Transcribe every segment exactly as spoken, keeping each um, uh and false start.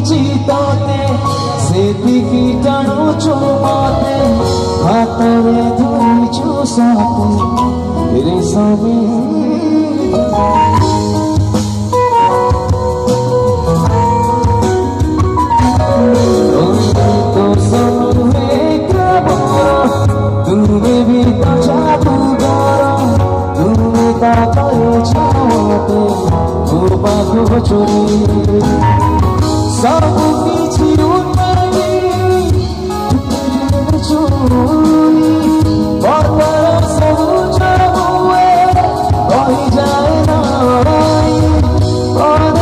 चितते सेतिकी टाढो छु मते हातले धुइछु साथै धेरै समय चोरी सब किसी चोरी बहुत सब हुए कहीं जाए ना और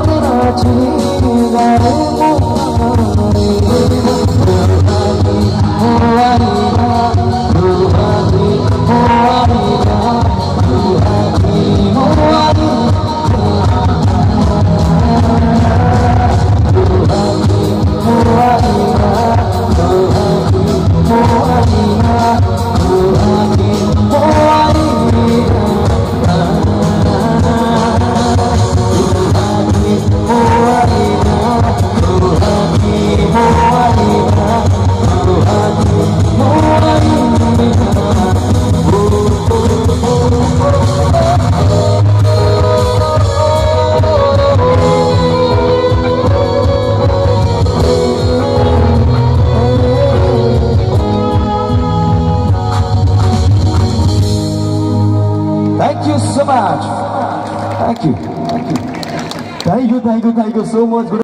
Thank you so much. Thank you. Thank you. Thank you. Thank you. Thank you so much.